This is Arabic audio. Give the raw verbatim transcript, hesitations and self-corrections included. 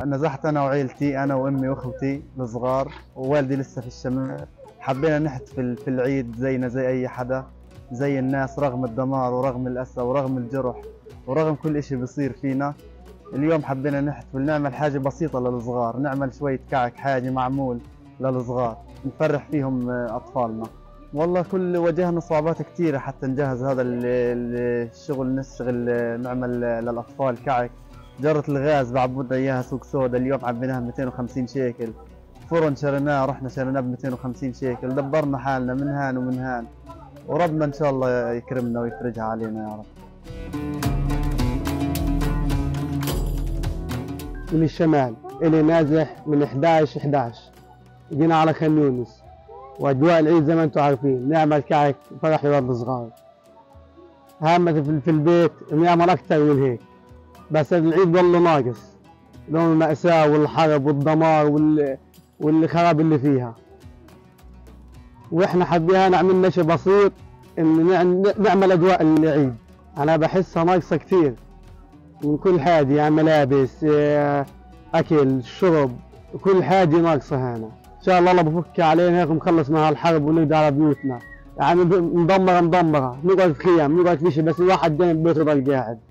نزحت انا وعيلتي، انا وامي واخوتي الصغار ووالدي لسه في الشمال. حبينا نحتفل في العيد زينا زي اي حدا، زي الناس، رغم الدمار ورغم الاسى ورغم الجرح ورغم كل اشي بصير فينا. اليوم حبينا نحتفل، نعمل حاجة بسيطة للصغار، نعمل شوية كعك، حاجة معمول للصغار نفرح فيهم اطفالنا. والله كل واجهنا صعوبات كثيرة حتى نجهز هذا الشغل، نشتغل نعمل للاطفال كعك. جرة الغاز بعبودنا اياها سوق سودا، اليوم عبيناها ب مئتين وخمسين شيكل. فرن شريناه، رحنا شريناه ب مئتين وخمسين شيكل. دبرنا حالنا من هان ومن هان، وربنا ان شاء الله يكرمنا ويفرجها علينا يا رب. من الشمال اللي نازح من احدعش احدعش جينا على خان يونس، واجواء العيد زي ما انتم عارفين، نعمل كعك فرح لولاد صغار. هامة في البيت نعمل اكثر من هيك، بس العيد ضل ناقص، لون المأساة والحرب والدمار وال... والخراب اللي فيها. واحنا حبينا عملنا شيء بسيط، ان نعمل اجواء العيد. انا بحسها ناقصة كثير من كل حاجة، يعني ملابس، اكل، شرب، كل حاجة ناقصة هنا. ان شاء الله الله بفك علينا هيك ونخلص من هالحرب ونقدر على بيوتنا. يعني مدمرة مدمرة، نقعد في خيام، نقعد في شيء، بس الواحد دايم بيته ضل قاعد.